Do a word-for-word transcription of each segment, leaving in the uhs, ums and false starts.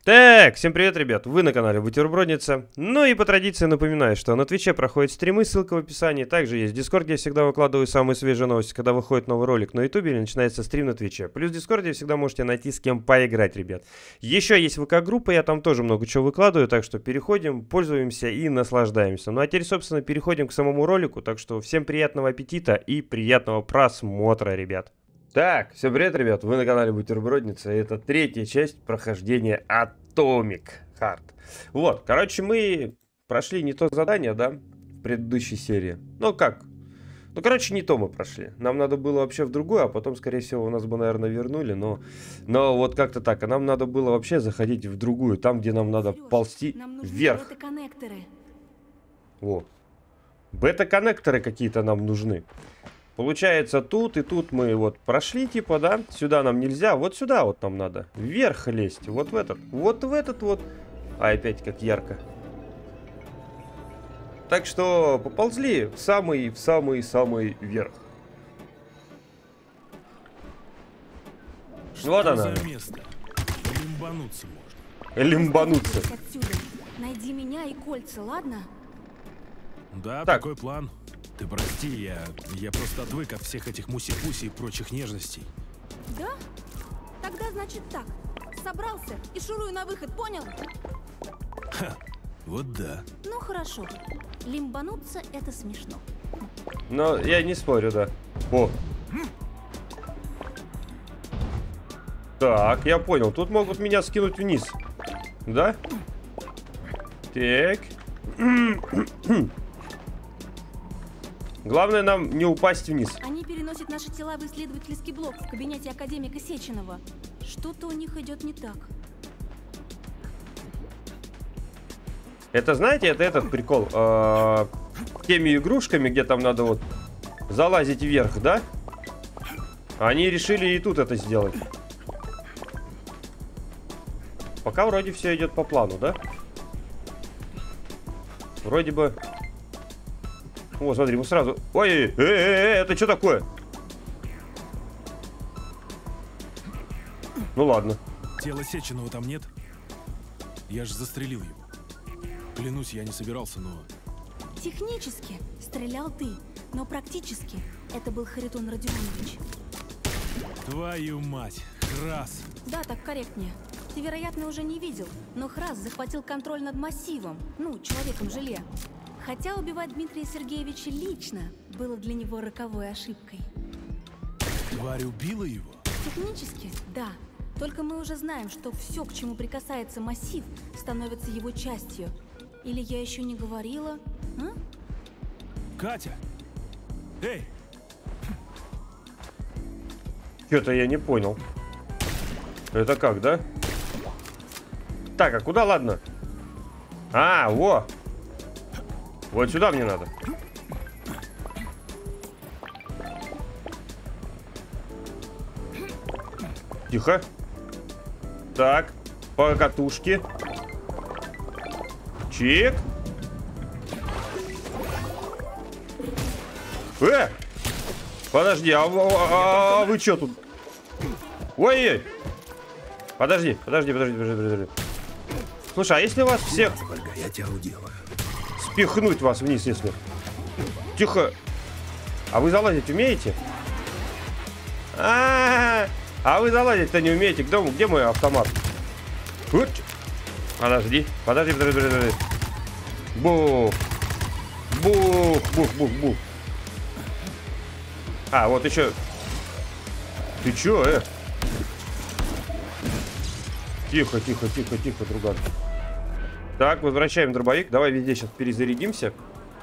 Так, всем привет, ребят, вы на канале Бутербродница. Ну и по традиции напоминаю, что на Твиче проходят стримы, ссылка в описании. Также есть Дискорд, где я всегда выкладываю самые свежие новости, когда выходит новый ролик на Ютубе или начинается стрим на Твиче. Плюс в Дискорде всегда можете найти с кем поиграть, ребят. Еще есть ВК-группа, я там тоже много чего выкладываю, так что переходим, пользуемся и наслаждаемся. Ну а теперь, собственно, переходим к самому ролику, так что всем приятного аппетита и приятного просмотра, ребят. Так, всем привет, ребят, вы на канале Бутербродница, и это третья часть прохождения Atomic Heart. Вот, короче, мы прошли не то задание, да, в предыдущей серии. Ну как, ну короче, не то мы прошли. Нам надо было вообще в другую, а потом, скорее всего, у нас бы, наверное, вернули, но, но вот как-то так. А нам надо было вообще заходить в другую, там, где нам надо Сереж, ползти нам вверх. Бета-коннекторы. Во, бета-коннекторы какие-то нам нужны. Получается, тут и тут мы вот прошли, типа, да? Сюда нам нельзя, вот сюда вот нам надо. Вверх лезть, вот в этот, вот в этот вот. А опять как ярко. Так что поползли в самый, в самый-самый верх. Что вот она. За место? Лимбануться можно. Лимбануться. Найди меня и кольца, ладно? Да, так. такой план. Ты прости, я, я просто отвык от всех этих муси-пуси и прочих нежностей. Да? Тогда значит так. Собрался и шурую на выход, понял? Ха, вот да. Ну хорошо. Лимбануться это смешно. Но я не спорю, да. О. Так, я понял. Тут могут меня скинуть вниз. Да? Так. Главное нам не упасть вниз. Они переносят наши тела в исследовательский блок в кабинете академика Сеченова. Что-то у них идет не так. Это, знаете, это этот прикол. Э-э- теми игрушками, где там надо вот залазить вверх, да? Они решили и тут это сделать. Пока вроде все идет по плану, да? Вроде бы... О, смотри, мы сразу... Ой, эй, эй, эй, это что такое? Ну ладно. Тела Сеченова там нет? Я же застрелил его. Клянусь, я не собирался, но... Технически стрелял ты, но практически это был Харитон Родионович. Твою мать, Храс! Да, так корректнее. Ты, вероятно, уже не видел, но Храс захватил контроль над массивом, ну, человеком-желе. Хотя убивать Дмитрия Сергеевича лично было для него роковой ошибкой. Тварь убила его? Технически, да. Только мы уже знаем, что все, к чему прикасается массив, становится его частью. Или я еще не говорила? А? Катя! Эй! Что-то я не понял. Это как, да? Так, а куда, ладно? А, во! Вот сюда мне надо. Тихо. Так, по катушке. Чик. Э! Подожди, а, а, а вы что тут? Ой-ой! Подожди, подожди, подожди, подожди, подожди. Слушай, а если вас всех... Я тебя уделаю. Спихнуть вас вниз, если... Тихо. А вы залазить умеете? А, -а, -а, а вы залазить-то не умеете. Где, где мой автомат? Подожди, подожди, подожди, подожди. Бух. Бух, бух, бух, бух. А, вот еще. Ты че, э? Тихо, тихо, тихо, тихо, друган. Так, возвращаем дробовик. Давай везде сейчас перезарядимся.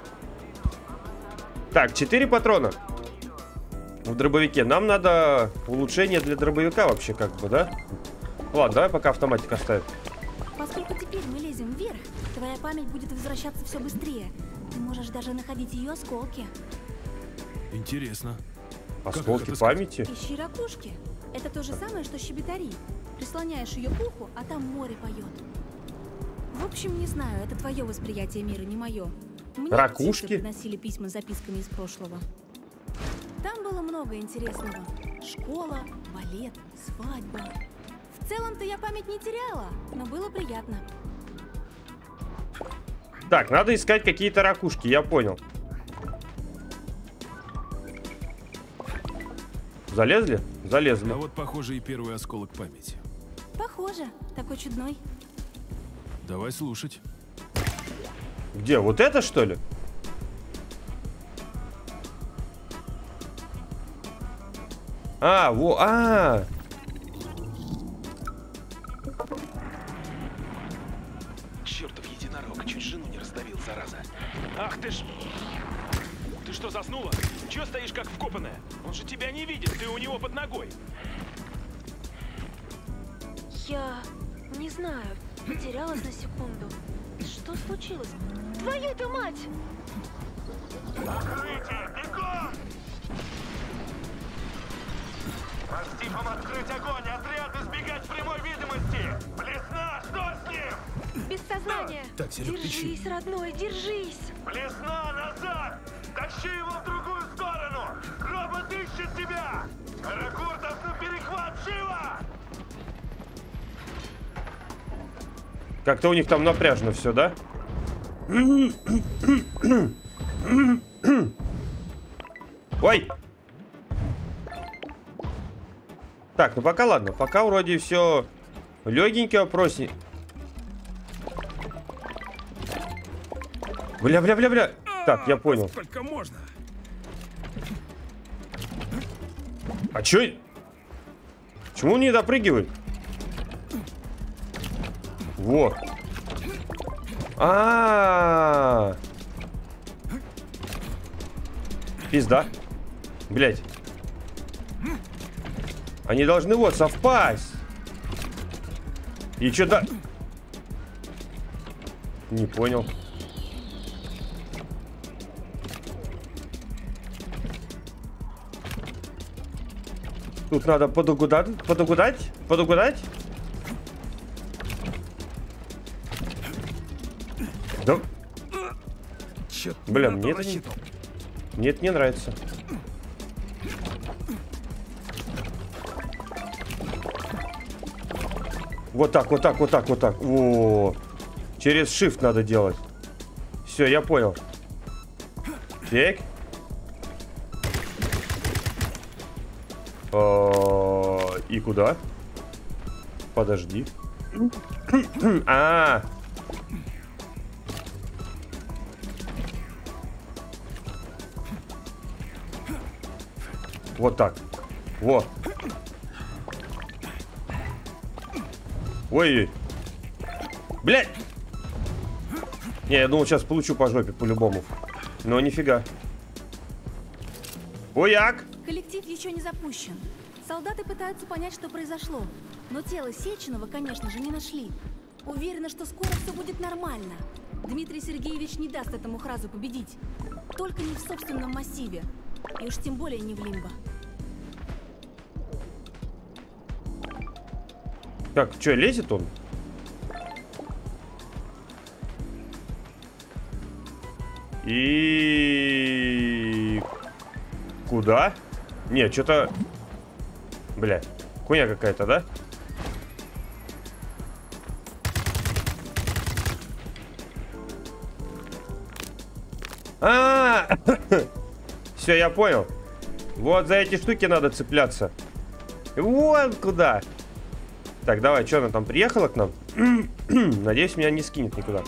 Так, четыре патрона в дробовике. Нам надо улучшение для дробовика вообще, как бы, да? Ладно, давай пока автоматик оставим. Поскольку теперь мы лезем вверх, твоя память будет возвращаться все быстрее. Ты можешь даже находить ее осколки. Интересно. Осколки памяти? Ищи ракушки. Это то же самое, что щебетари. Прислоняешь ее к уху, а там море поет. В общем, не знаю, это твое восприятие мира, не мое. Мне ракушки приносили письма с записками из прошлого. Там было много интересного. Школа, балет, свадьба. В В целом-то я память не теряла, но было приятно. Так, надо искать какие-то ракушки, я понял. Залезли? Залезли. А вот, похоже, и первый осколок памяти. Похоже, такой чудной. Давай слушать. Где? Вот это, что ли? А, во, а, Чертов единорог, чуть жену не раздавил, зараза. Ах ты ж... Ты что, заснула? Чего стоишь как вкопанная? Он же тебя не видит, ты у него под ногой. Я не знаю, потерялась на секунду. Что случилось? Твою-то мать! Открытие, бегом! Мастифам открыть огонь, отряд избегать прямой видимости! Блесна, что с ним? Без сознания! Так, Серег, Держись, родной, держись! Блесна, назад! Тащи его в другую сторону! Робот ищет тебя! Каракуртов на перехват, живо! как-то у них там напряжно все, да? Ой! Так, ну пока ладно. Пока вроде все легенький вопрос. Бля-бля-бля-бля. Так, я понял. Сколько можно? А чё? Почему он не допрыгивает? Во. А, -а, -а. Пизда. Блять. Они должны вот совпасть. И чё да? Не понял. Тут надо подугадать, подугадать, подугадать. Да. Бля, мне это не... Мне это не нравится. Вот так, вот так, вот так, вот так. О, через shift надо делать. Все, я понял. Так. А, и куда? Подожди. А. Вот так. Во. Ой. Блядь. Не, я думал, сейчас получу по жопе по-любому. Но нифига. Уяк. Коллектив еще не запущен. Солдаты пытаются понять, что произошло. Но тело Сеченова, конечно же, не нашли. Уверена, что скоро все будет нормально. Дмитрий Сергеевич не даст этому Хразу победить. Только не в собственном массиве. И уж тем более не в Лимбо. Так, что, лезет он? И... Куда? Не, что-то... Бля, хуйня какая-то, да? А, -а, -а! Все, я понял. Вот за эти штуки надо цепляться. Вот куда. Так, давай, что она там приехала к нам? Надеюсь, меня не скинет никуда.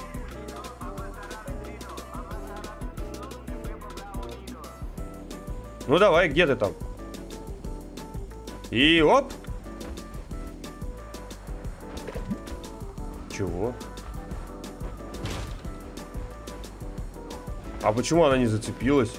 Ну давай, где ты там? И оп! Чего? А почему она не зацепилась?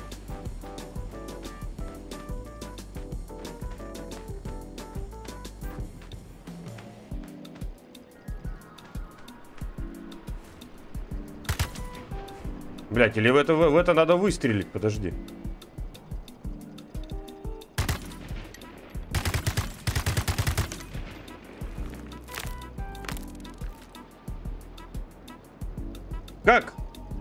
Блять, или в это, в это надо выстрелить? Подожди. Как?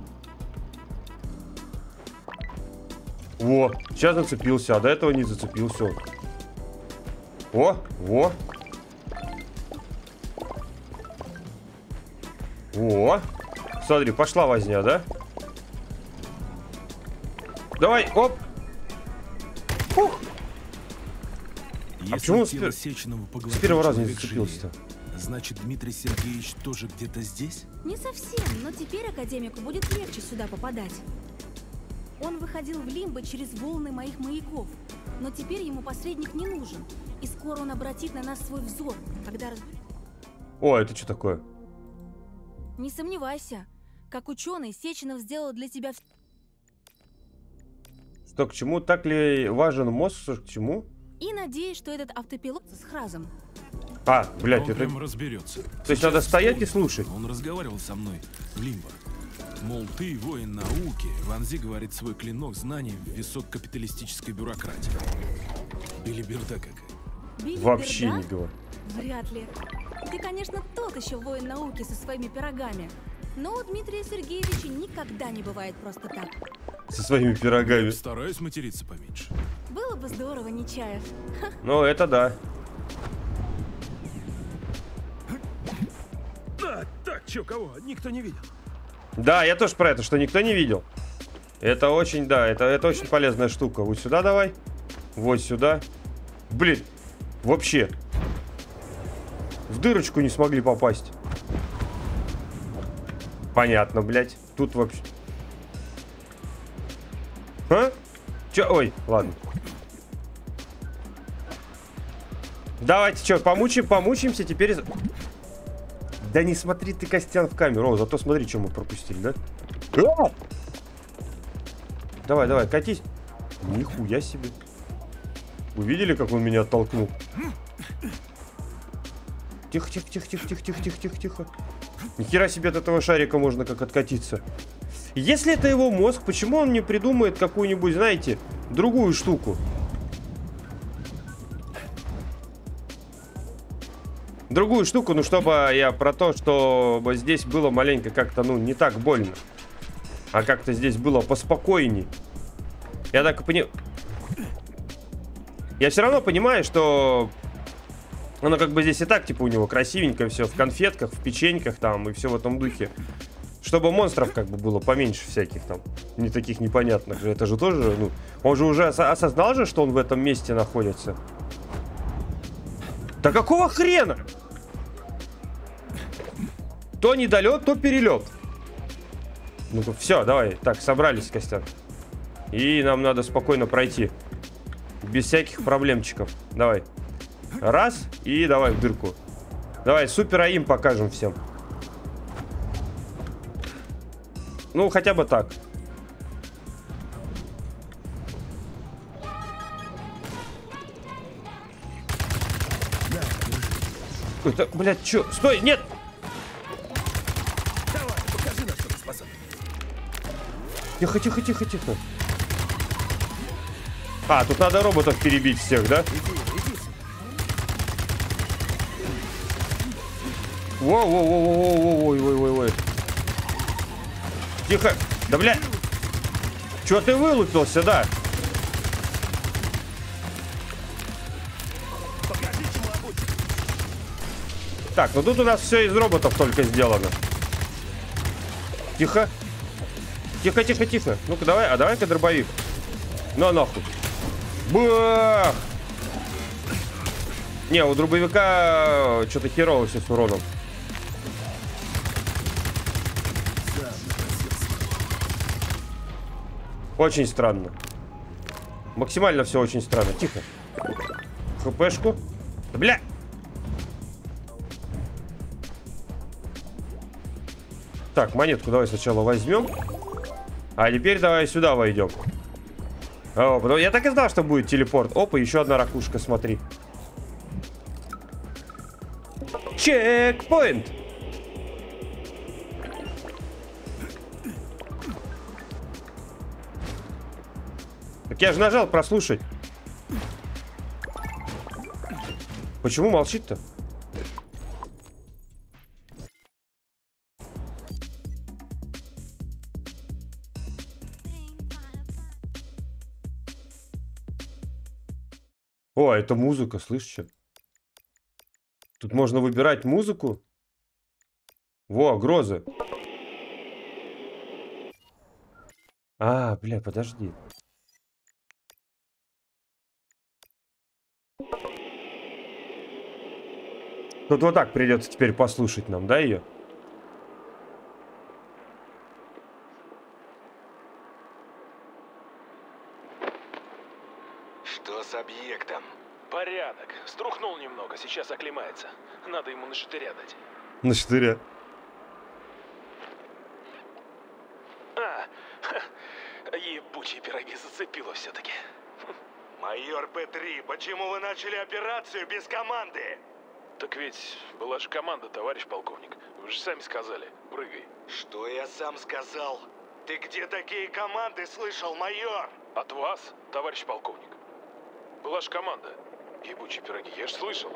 Во, сейчас зацепился, а до этого не зацепился. О, во. О, смотри, пошла возня, да? Давай, оп. Фух. Если почему он с тело пер- Сеченова С поглотил первого раза не человек зацепился-то. живее, значит, Дмитрий Сергеевич тоже где-то здесь? Не совсем, но теперь академику будет легче сюда попадать. Он выходил в лимбо через волны моих маяков, но теперь ему посредник не нужен, и скоро он обратит на нас свой взор, когда... раз- О, это что такое? Не сомневайся, как ученый, Сеченов сделал для тебя... вс- Что к чему? Так ли важен мозг? Что к чему? И надеюсь, что этот автопилот с Хразом. А, блядь, Он это... прям разберется. То есть надо стоять и слушать? Он разговаривал со мной в Лимбо. Мол, ты воин науки, вонзи, говорит, свой клинок знаний в висок капиталистической бюрократии. Билиберда какая. Билли Вообще Берда? не говорю. Вряд ли. Ты, конечно, тот еще воин науки со своими пирогами. Но у Дмитрия Сергеевича никогда не бывает просто так. Со своими пирогами. Стараюсь материться поменьше. Было бы здорово, Нечаев. Ну, это да. А, так, чё, кого? Никто не видел. Да, я тоже про это, что никто не видел. Это очень, да, это, это очень полезная штука. Вот сюда давай. Вот сюда. Блин, вообще. В дырочку не смогли попасть. Понятно, блядь. Тут вообще... А? Чё? Ой, ладно. Давайте, что, помучим, помучимся теперь... Да не смотри ты, Костян, в камеру. О, зато смотри, что мы пропустили, да? А! Давай, давай, катись. Нихуя себе. Увидели, как он меня оттолкнул? Тихо, тихо, тихо, тихо, тихо, тихо, тихо, тихо, тихо. Нихера себе от этого шарика можно как откатиться. Если это его мозг, почему он не придумает какую-нибудь, знаете, другую штуку? Другую штуку, ну, чтобы я про то, что здесь было маленько как-то, ну, не так больно. А как-то здесь было поспокойней. Я так и понимаю... Я все равно понимаю, что... Оно как бы здесь и так, типа, у него красивенько все в конфетках, в печеньках там и все в этом духе. Чтобы монстров как бы было поменьше всяких там. Не таких непонятных же. Это же тоже, ну... Он же уже ос- осознал же, что он в этом месте находится. Да какого хрена? То недолет, то перелет. Ну-ка, все, давай. Так, собрались, Костян. И нам надо спокойно пройти. Без всяких проблемчиков. Давай. Раз, и давай в дырку. Давай, супер аим покажем всем. Ну, хотя бы так. Это, блядь, чё? Стой, нет! Давай, покажи, на что ты способен. Тихо, тихо, тихо, тихо. А, тут надо роботов перебить всех, да? Воу-воу-воу-воу-воу-воу-воу-воу-воу. Тихо. Да, бля. Чё ты вылупился, да? Так, ну тут у нас все из роботов только сделано. Тихо. Тихо, тихо, тихо. Ну-ка, давай, а давай-ка дробовик. Ну, нахуй. Бах! Не, у дробовика что-то херово все с уроном. Очень странно. Максимально все очень странно. Тихо. ХПшку. Да, бля! Так, монетку давай сначала возьмем. А теперь давай сюда войдем. О, потому... Я так и знал, что будет телепорт. Опа, еще одна ракушка, смотри. Чекпоинт! Так я же нажал прослушать. Почему молчит-то? О, это музыка, слышишь? Тут можно выбирать музыку. Во, грозы. А, бля, подожди. Тут вот так придется теперь послушать нам, да, ее? Что с объектом? Порядок. Струхнул немного, сейчас оклемается. Надо ему на штыря дать. На штыря. А, ха, ебучие пироги зацепило все-таки. Майор Пэ три, почему вы начали операцию без команды? Так ведь была же команда, товарищ полковник. Вы же сами сказали, прыгай. Что я сам сказал? Ты где такие команды слышал, майор? От вас, товарищ полковник. Была же команда. Ебучие пироги, я же слышал.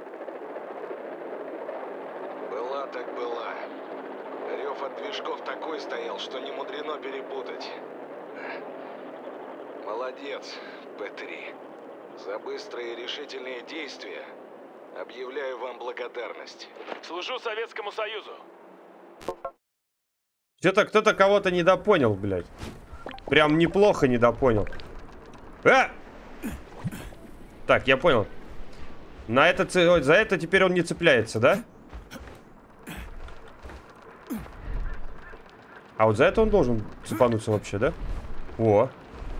Была так была. Рев от движков такой стоял, что не мудрено перепутать. Молодец, Пэ три. За быстрые и решительные действия объявляю вам благодарность. Служу Советскому Союзу. Что-то кто-то кого-то недопонял, блядь. Прям неплохо недопонял. А! Так, я понял. На это, за это теперь он не цепляется, да? А вот за это он должен цепануться вообще, да? О.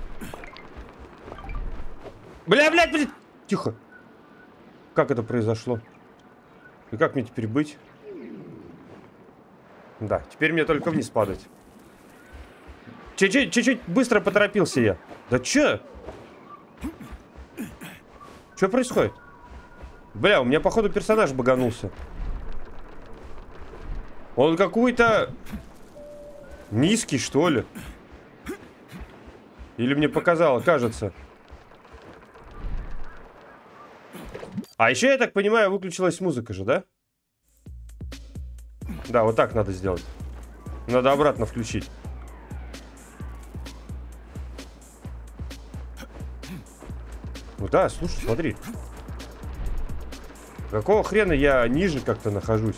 Бля, блядь, блядь. Тихо. Как это произошло? И как мне теперь быть? Да, теперь мне только вниз падать. Чуть-чуть, чуть-чуть быстро поторопился я. Да чё? Что происходит? Бля, у меня, походу, персонаж баганулся. Он какой-то низкий, что ли? Или мне показало, кажется. А еще, я так понимаю, выключилась музыка же, да? Да, вот так надо сделать. Надо обратно включить. Ну да, слушай, смотри. Какого хрена я ниже как-то нахожусь?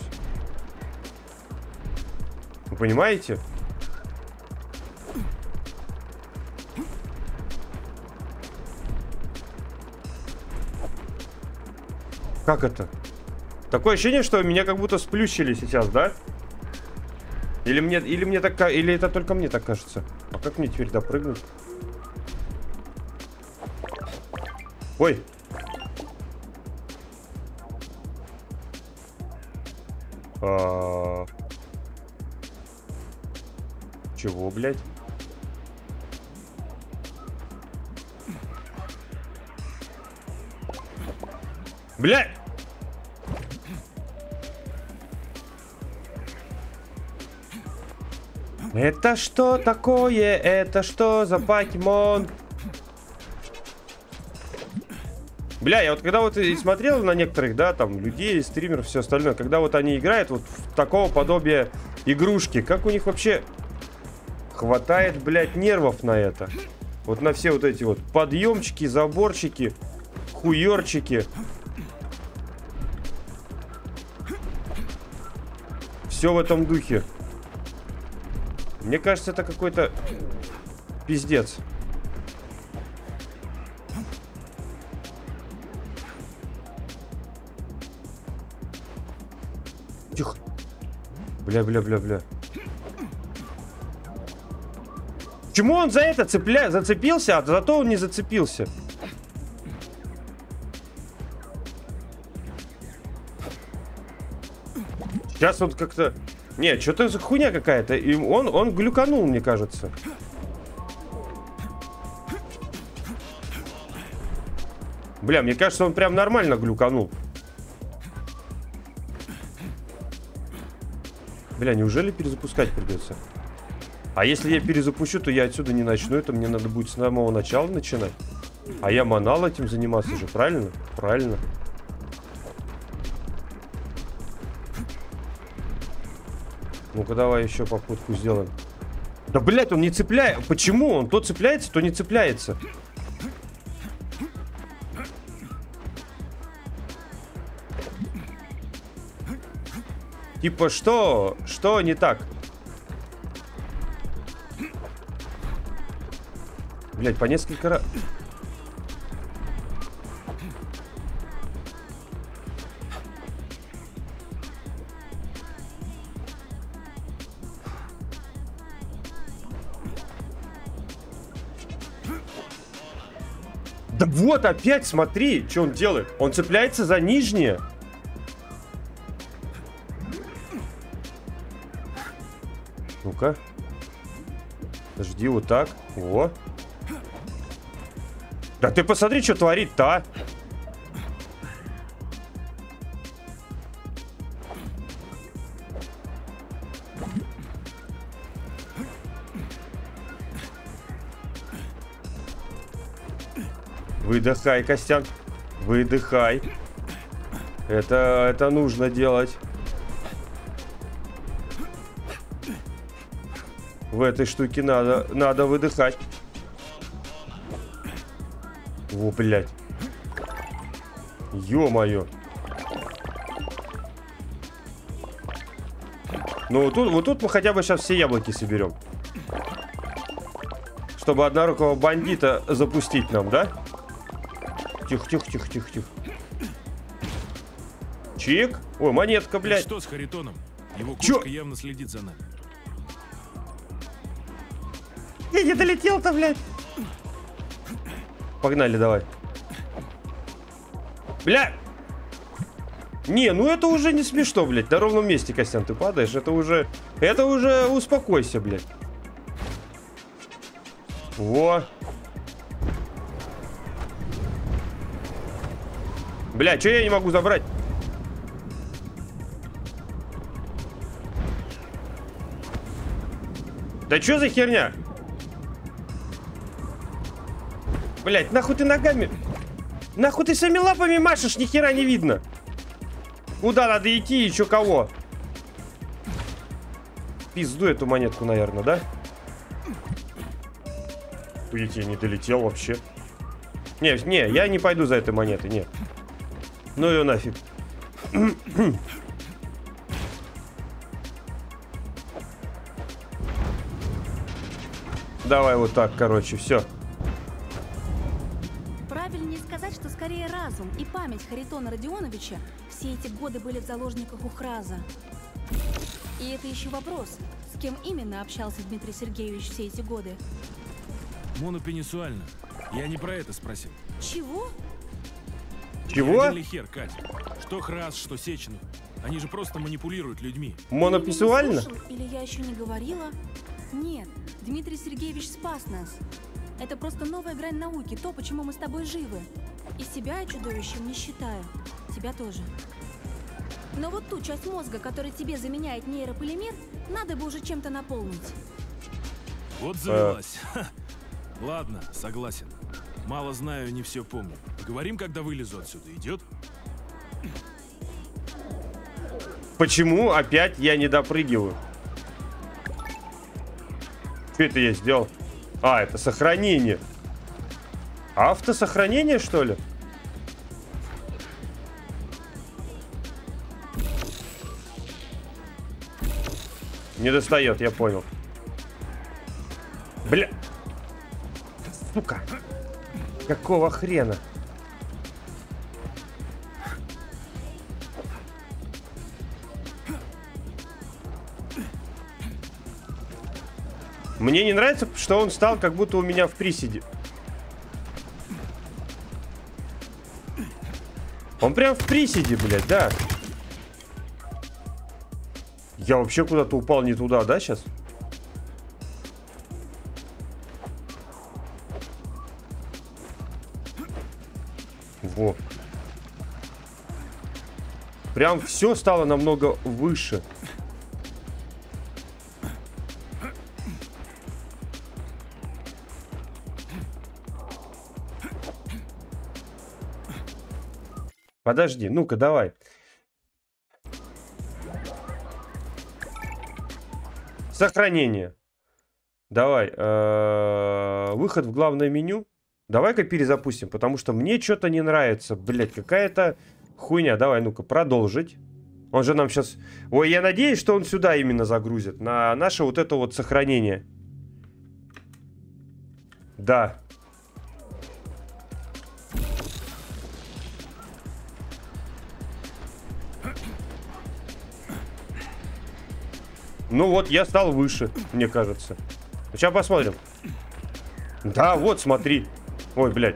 Вы понимаете? Как это? Такое ощущение, что меня как будто сплющили сейчас, да? Или мне, или мне так, или это только мне так кажется? А как мне теперь допрыгнуть? Ой. А... Чего, блядь? Блядь! Это что такое? Это что за покемон? Бля, я вот когда вот и смотрел на некоторых, да, там, людей, стримеров, все остальное, когда вот они играют вот в такого подобия игрушки, как у них вообще хватает, блядь, нервов на это? Вот на все вот эти вот подъемчики, заборчики, хуёрчики. Все в этом духе. Мне кажется, это какой-то пиздец. Тихо. Бля, бля, бля, бля. Почему он за это цепля... зацепился, а зато он не зацепился? Сейчас он как-то... Не, что-то за хуйня какая-то. И он, он глюканул, мне кажется. Бля, мне кажется, он прям нормально глюканул. Бля, неужели перезапускать придется? А если я перезапущу, то я отсюда не начну. Это мне надо будет с самого начала начинать. А я манал этим заниматься же, правильно? Правильно. Ну-ка, давай еще попытку сделаем. Да, блядь, он не цепляет. Почему? Он то цепляется, то не цепляется. Типа, что? Что не так? Блять, по несколько раз... Да вот опять, смотри, что он делает. Он цепляется за нижнее. Ну-ка. Подожди, вот так. О. Да ты посмотри, что творит-то, а. Выдыхай, Костян. Выдыхай. Это, это нужно делать. В этой штуке надо, надо выдыхать. О, блядь. Ё-моё. Ну, вот тут, вот тут мы хотя бы сейчас все яблоки соберем. Чтобы однорукого бандита запустить нам, да? Тихо, тихо, тихо, тихо, тихо. Чик. Ой, монетка, блядь. Что с Харитоном? Его Чё? кошка явно следит за нами. Я не долетел-то, блядь. Погнали, давай. Бля! Не, ну это уже не смешно, блядь. На ровном месте, Костян, ты падаешь. Это уже... Это уже успокойся, блядь. Во. Бля, что я не могу забрать? Да что за херня? Блять, нахуй ты ногами? Нахуй ты своими лапами машешь, ни хера не видно. Куда надо идти и чё кого? Пизду эту монетку, наверное, да? Уйдите, я не долетел вообще. Не, не, я не пойду за этой монетой, нет. Ну ее нафиг. Давай вот так, короче, все. Правильнее сказать, что скорее разум и память Харитона Родионовича все эти годы были в заложниках у Храза. И это еще вопрос, с кем именно общался Дмитрий Сергеевич все эти годы. Монопенисуально. Я не про это спросил. Чего? Чего? Один ли хер, Кать? Что Храз, что Сеченов. Они же просто манипулируют людьми. Монописуально? Ты меня не слушал, или я еще не говорила? Нет, Дмитрий Сергеевич спас нас. Это просто новая грань науки, то, почему мы с тобой живы. И себя я чудовищем не считаю. Тебя тоже. Но вот ту часть мозга, которая тебе заменяет нейрополимер, надо бы уже чем-то наполнить. Вот завелась. Ха. Ладно, согласен. Мало знаю, не все помню. Поговорим, когда вылезу отсюда. Идет? Почему опять я не допрыгиваю? Что это я сделал? А, это сохранение. Автосохранение, что ли? Не достает, я понял. Бля. Сука. Какого хрена? Мне не нравится, что он стал как будто у меня в приседе. Он прям в приседе, блядь, да. Я вообще куда-то упал не туда, да, сейчас? Во. Прям все стало намного выше. Подожди, ну-ка, давай. Сохранение. Давай. Э-э- выход в главное меню. Давай-ка перезапустим, потому что мне что-то не нравится. Блять, какая-то хуйня. Давай, ну-ка, продолжить. Он же нам сейчас... Ой, я надеюсь, что он сюда именно загрузит. На наше вот это вот сохранение. Да. Ну вот, я стал выше, мне кажется. Сейчас посмотрим. Да, вот, смотри. Ой, блядь.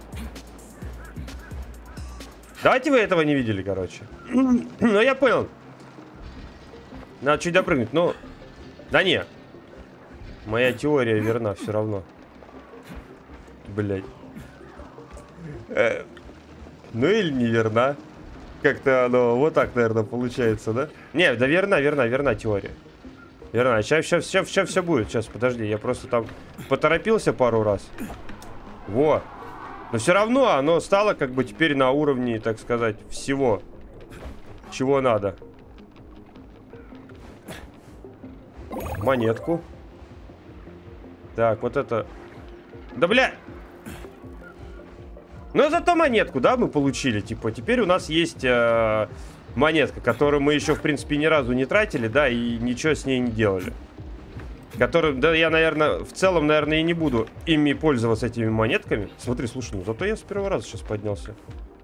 Давайте вы этого не видели, короче. Ну, я понял. Надо чуть допрыгнуть, но... Да не. Моя теория верна все равно. Блядь. Э, ну или не верна. Как-то оно вот так, наверное, получается, да? Не, да верна, верна, верна теория. Верна. Сейчас, сейчас, сейчас, сейчас все будет. Сейчас, подожди, я просто там поторопился пару раз. Во. Но все равно оно стало как бы теперь на уровне, так сказать, всего, чего надо. Монетку. Так, вот это... Да, бля! Ну, зато монетку, да, мы получили. Типа, теперь у нас есть э, монетка, которую мы еще, в принципе, ни разу не тратили, да, и ничего с ней не делали. Которую, да, я, наверное, в целом, наверное, и не буду ими пользоваться, этими монетками. Смотри, слушай, ну, зато я с первого раза сейчас поднялся.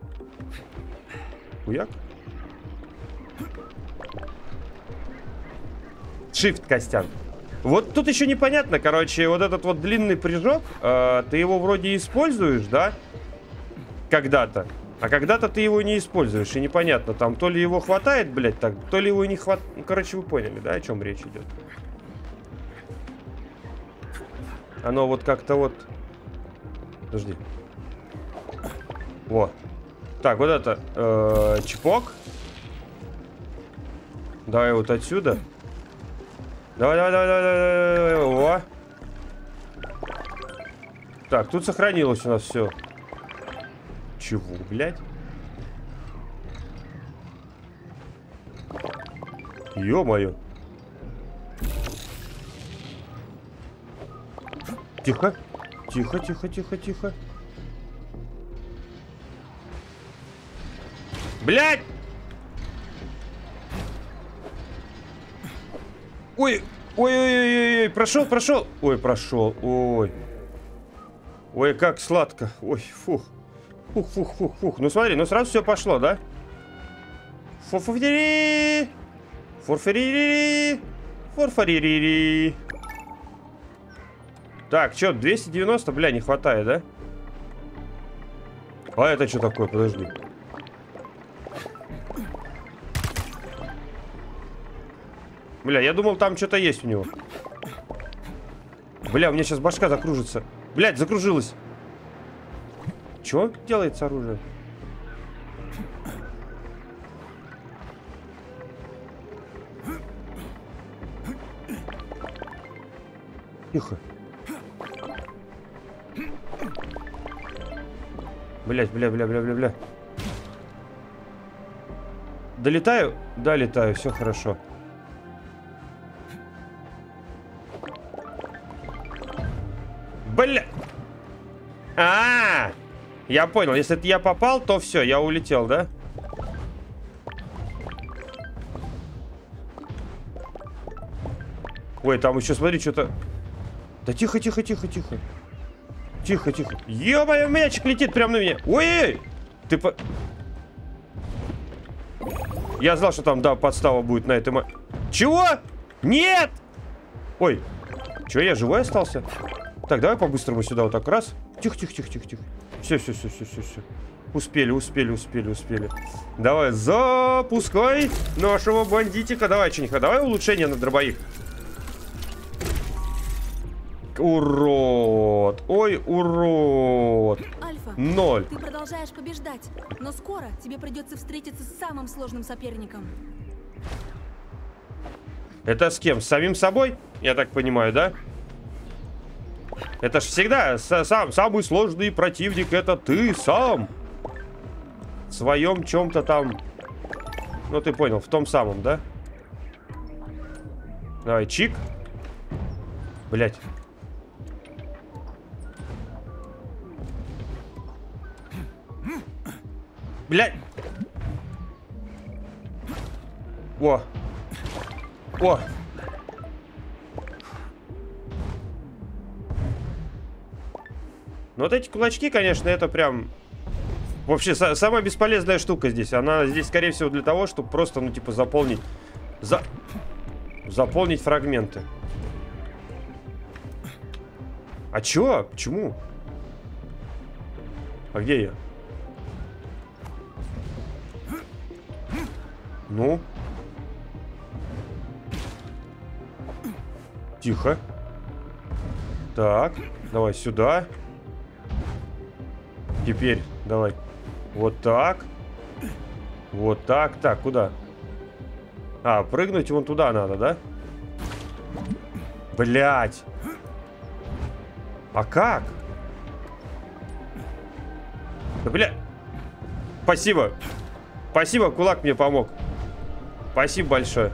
Хуяк. Shift, Костян. Вот тут еще непонятно, короче, вот этот вот длинный прыжок, э, ты его вроде используешь, да, когда-то, а когда-то ты его не используешь, и непонятно, там то ли его хватает, блядь, так, то ли его не хватает, ну, короче, вы поняли, да, о чем речь идет. Оно вот как-то вот, подожди, вот, так, вот это, э, чпок, давай вот отсюда. Давай, давай, давай, давай, давай, давай. О. Так, тут сохранилось у нас все. Чего, блядь? Ё-моё. Тихо. Тихо, тихо, тихо, тихо. Блядь! Ой, ой, ой, ой, ой, прошел, прошел. Ой, прошел, ой. Ой, как сладко. Ой, фух. Фух, фух, фух, фух. Ну смотри, ну сразу все пошло, да? Форфарири. Форфарири. Форфарири. Так, что, двести девяносто, бля, не хватает, да? А это что такое? Подожди. Бля, я думал, там что-то есть у него. Бля, у меня сейчас башка закружится. Блядь, закружилась. Что делается оружие? Тихо. Блядь, бля, бля, бля, бля, бля. Долетаю? Да, летаю, все хорошо. Бля! А-а-а! Я понял, если это я попал, то все, я улетел, да? Ой, там еще, смотри, что-то... Да тихо, тихо, тихо, тихо. Тихо, тихо. Ё-моё, мячик летит прямо на меня. Ой-ой-ой! Ты по... Я знал, что там, да, подстава будет на этом... Чего? Нет! Ой, что, я живой остался? Так, давай по-быстрому сюда вот так раз. Тихо, тихо, тихо, тихо, тихо. Все, все, все, все, все, все. Успели, успели, успели, успели. Давай, запускай нашего бандитика. Давай, Чиниха, давай улучшение на дробовик. Урод. Ой, урод. Альфа, Ноль. ты продолжаешь побеждать, но скоро тебе придется встретиться с самым сложным соперником. Это с кем? С самим собой? Я так понимаю, да? Это ж всегда сам, самый сложный противник, это ты сам. В своем чем-то там. Ну, ты понял, в том самом, да? Давай, чик. Блять. Блять. О! О! Ну вот эти кулачки, конечно, это прям... Вообще, са самая бесполезная штука здесь. Она здесь, скорее всего, для того, чтобы просто, ну, типа, заполнить... За... Заполнить фрагменты. А чё? Почему? А где я? Ну? Тихо. Так, давай сюда. Теперь давай вот так. Вот так. Так, куда? А, прыгнуть вон туда надо, да? Блять. А как? Да, бля. Спасибо. Спасибо, кулак мне помог. Спасибо большое.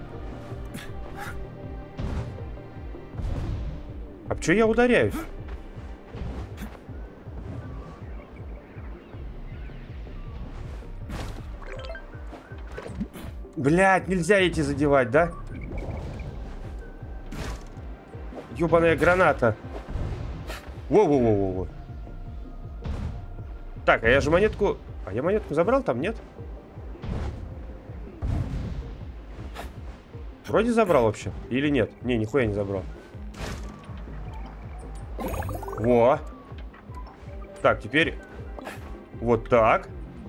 А чё я ударяюсь? Блядь, нельзя эти задевать, да? Ёбаная граната. Во-во-во-во-во. Так, а я же монетку... А я монетку забрал там, нет? Вроде забрал вообще. Или нет? Не, нихуя не забрал. Во. Так, теперь... Вот так.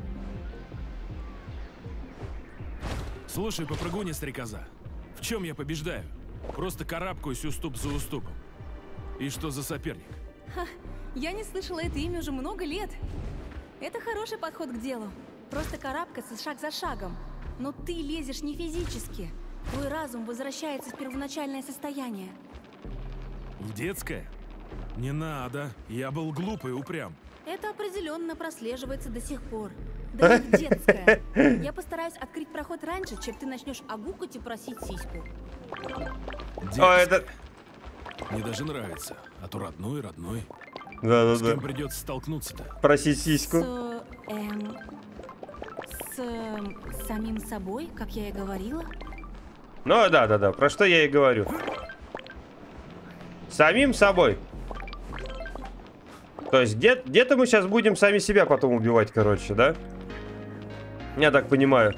Слушай, попрыгуня, стрекоза. В чем я побеждаю? Просто карабкаюсь уступ за уступом. И что за соперник? Ха, я не слышала это имя уже много лет. Это хороший подход к делу. Просто карабкаться шаг за шагом. Но ты лезешь не физически. Твой разум возвращается в первоначальное состояние. В детское? Не надо. Я был глупый и упрям. Это определенно прослеживается до сих пор. Да не детское. Я постараюсь открыть проход раньше, чем ты начнешь огукать и просить сиську. А, это... Мне даже нравится. А то родной, родной. Да-да-да. С кем придется столкнуться-то? Просить сиську. С... Эм... С... эм, самим собой, как я и говорила. Ну, да-да-да. Про что я и говорю. Самим собой. То есть где- где-то мы сейчас будем сами себя потом убивать, короче, да? Я так понимаю.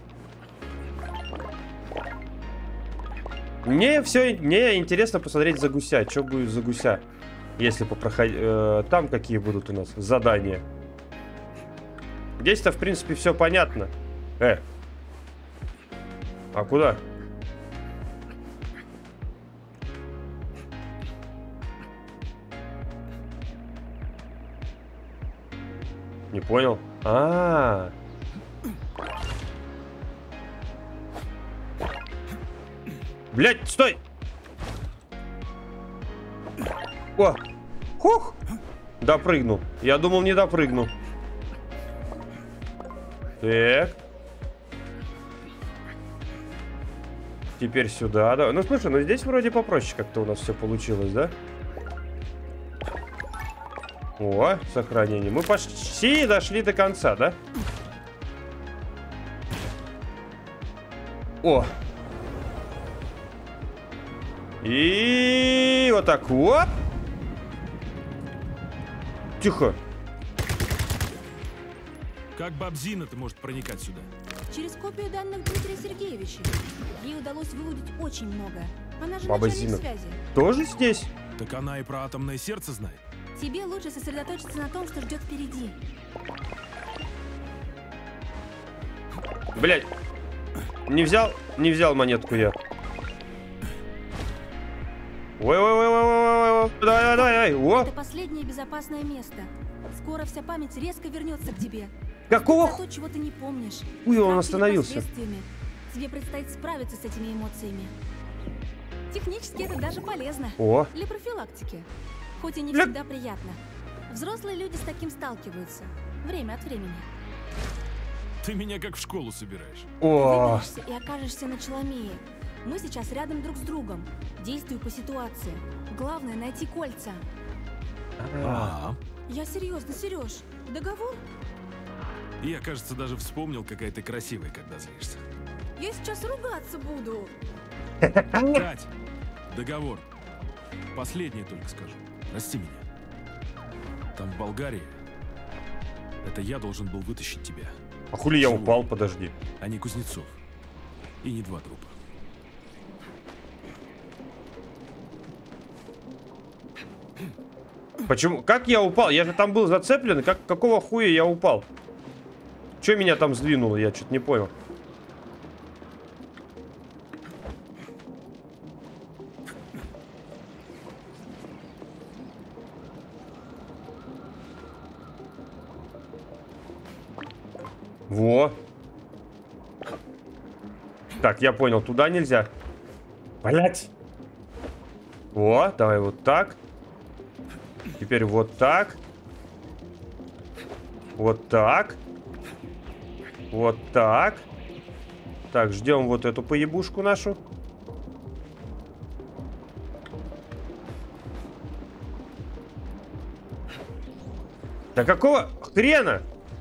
Мне все, мне интересно посмотреть за гуся. Что будет за гуся? Если попроходить... Э, там какие будут у нас задания. Здесь-то, в принципе, все понятно. Э. А куда? Не понял. А, -а, -а. Блять, стой! О! Хух! Допрыгнул. Я думал, не допрыгну. Так. Теперь сюда, да. Ну, слушай, ну здесь вроде попроще как-то у нас все получилось, да? О, сохранение. Мы почти дошли до конца, да? О! И вот так вот. Тихо. Как бабзина-то может проникать сюда? Через копию данных Дмитрия Сергеевича. Ей удалось выудить очень много. Она же Баба начальник Зина связи. тоже здесь? Так она и про атомное сердце знает. Тебе лучше сосредоточиться на том, что ждет впереди. Блять. Не взял, не взял монетку я. Ой-ой-ой-ой-ой-ой. Давай, давай, давай. О. Это последнее безопасное место. Скоро вся память резко вернется к тебе. Какого То, чего ты не помнишь. Ой, он Страх перед остановился. последствиями. Тебе предстоит справиться с этими эмоциями. Технически это даже полезно. О. Для профилактики. Хоть и не Ля- всегда приятно. Взрослые люди с таким сталкиваются. Время от времени. Ты меня как в школу собираешь. О. Выберешься и окажешься на Челомее. Мы сейчас рядом друг с другом. Действуй по ситуации. Главное найти кольца. А, Я серьезно, Сереж. Договор? я, кажется, даже вспомнил, какая ты красивая, когда злишься. Я сейчас ругаться буду. Кать, договор. Последнее только скажу. Прости меня. Там в Болгарии это я должен был вытащить тебя. А хули я Чего? упал, подожди. А не Кузнецов. И не два трупа. Почему? Как я упал? Я же там был зацеплен. Как, какого хуя я упал? Че меня там сдвинуло? Я что-то не понял. Во. Так, я понял. Туда нельзя. Блять. Во, давай вот так. Теперь вот так. Вот так. Вот так. Так, ждем вот эту поебушку нашу. Да какого хрена?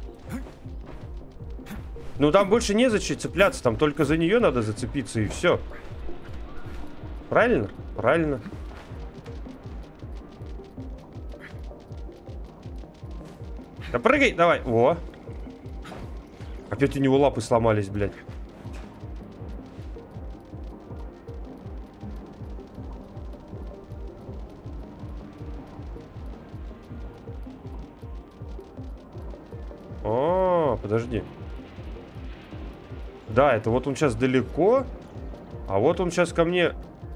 Ну там больше незачем цепляться. Там только за нее надо зацепиться и все. Правильно? Правильно. Да прыгай, давай. Во. Опять у него лапы сломались, блядь. О, подожди. Да, это вот он сейчас далеко. А вот он сейчас ко мне.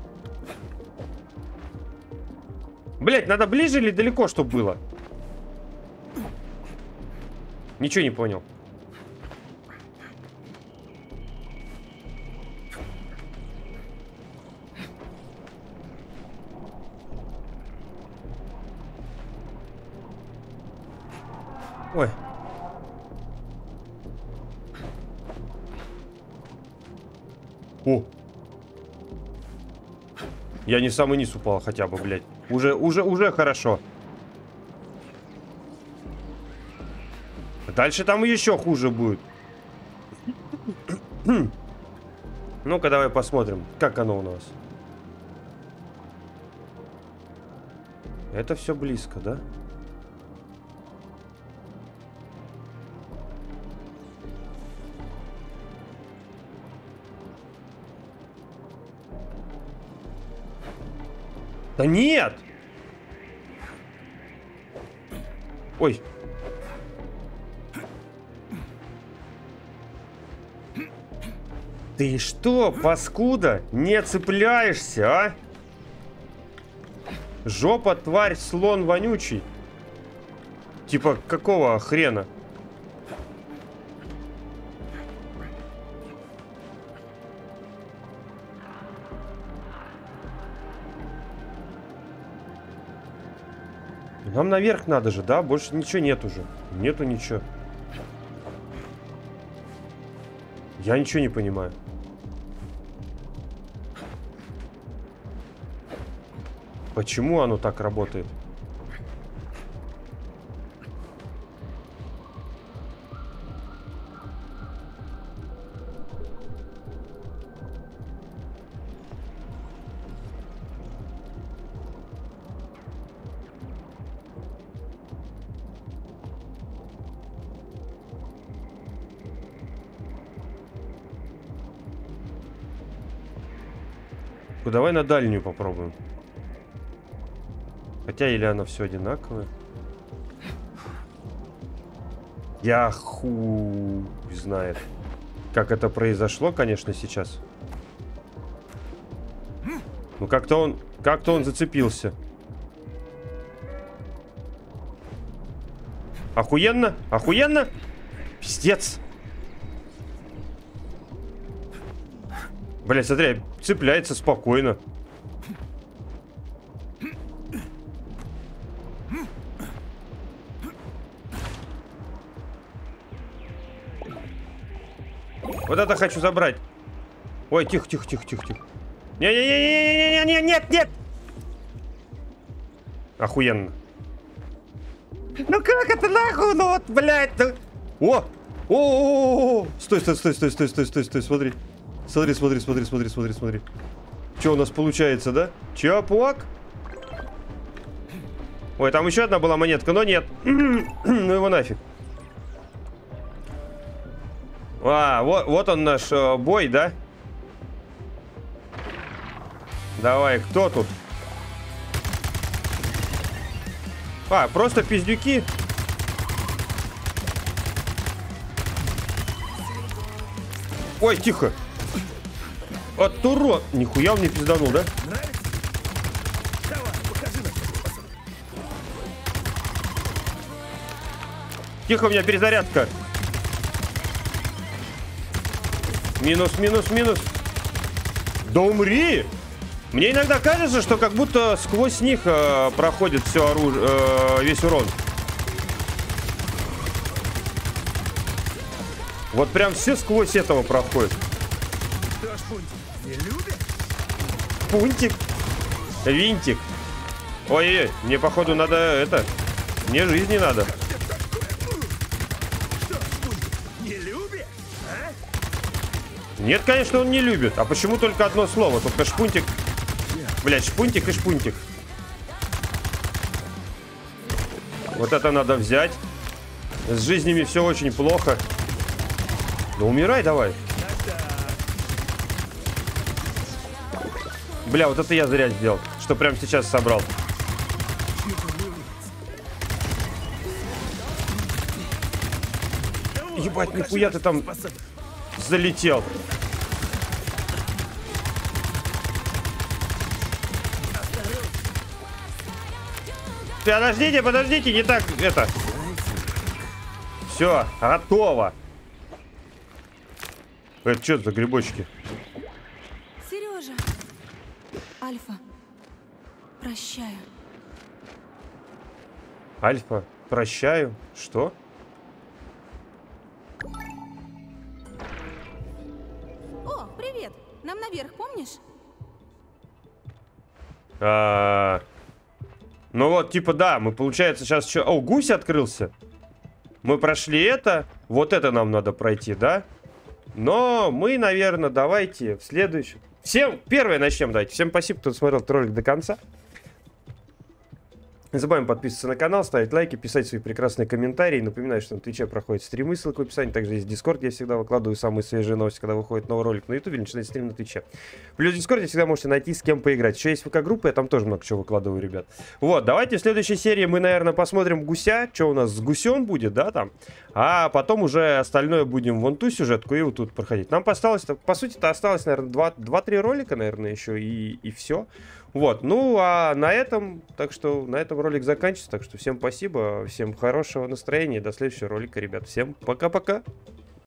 Блядь, надо ближе или далеко, чтобы было? Ничего не понял. Ой. О. Я не самый низ упал хотя бы, блядь. Уже, уже, уже хорошо. Дальше там еще хуже будет. Ну-ка, давай посмотрим, как оно у нас. Это все близко, да? Да нет! Ой. Ты что, паскуда, не цепляешься, а? Жопа, тварь, слон вонючий. Типа, какого хрена? Нам наверх надо же, да? Больше ничего нет уже. Нету ничего. Я ничего не понимаю. Почему оно так работает? Давай на дальнюю попробуем. Хотя или она все одинаковая. Я хуй знает, как это произошло, конечно, сейчас. Ну как-то он, как-то он зацепился. Охуенно, охуенно, пиздец. Блять, смотри, цепляется спокойно. Вот это хочу забрать. Ой, тихо, тихо, тихо, тихо, тихо. Не-не-не-не-не-не-не, нет, нет. Охуенно. Ну как это нахуй, ну вот, блядь. Ну... О! О-о-о-о! Стой, стой, стой, стой, стой, стой, стой, стой, смотри. Смотри, смотри, смотри, смотри, смотри, смотри. Что у нас получается, да? Чапуак? Ой, там еще одна была монетка, но нет. Ну его нафиг. А, вот, вот он наш э, бой, да? Давай, кто тут? А, просто пиздюки. Ой, тихо. От урод. Нихуя он не пизданул, да? Тихо, у меня перезарядка. Минус, минус, минус. Да умри! Мне иногда кажется, что как будто сквозь них э, проходит все оружие, э, весь урон. Вот прям все сквозь этого проходит. Пунтик. Винтик. Ой-ой-ой, мне походу надо это. Мне жизни надо. Нет, конечно, он не любит. А почему только одно слово? Только шпунтик. Блять, шпунтик и шпунтик. Вот это надо взять. С жизнями все очень плохо. Ну умирай давай. Бля, вот это я зря сделал. Что прямо сейчас собрал. Ебать, нихуя ты там залетел. Подождите, подождите, не так это. Все, готово. Это что за грибочки? Сережа. Альфа. Прощаю. Альфа, прощаю. Что? О, привет. Нам наверх, помнишь? А, ну вот, типа, да, мы, получается, сейчас что... О, гусь открылся. Мы прошли это. Вот это нам надо пройти, да? Но мы, наверное, давайте в следующем... Всем, первое начнем, давайте. Всем спасибо, кто смотрел этот ролик до конца. Не забываем подписываться на канал, ставить лайки, писать свои прекрасные комментарии. Напоминаю, что на Твиче проходят стримы, ссылка в описании. Также есть Дискорд, я всегда выкладываю самые свежие новости, когда выходит новый ролик на Ютубе или начинается стрим на Твиче. Плюс в Дискорде всегда можете найти, с кем поиграть. Еще есть ВК-группа, я там тоже много чего выкладываю, ребят. Вот, давайте в следующей серии мы, наверное, посмотрим гуся. Что у нас с гусем будет, да, там. А потом уже остальное будем вон ту сюжетку и вот тут проходить. Нам осталось, по сути-то осталось, наверное, два-три ролика, наверное, еще и, и все. Вот, ну а на этом, так что на этом ролик заканчивается. Так что всем спасибо, всем хорошего настроения, до следующего ролика, ребят. Всем пока-пока.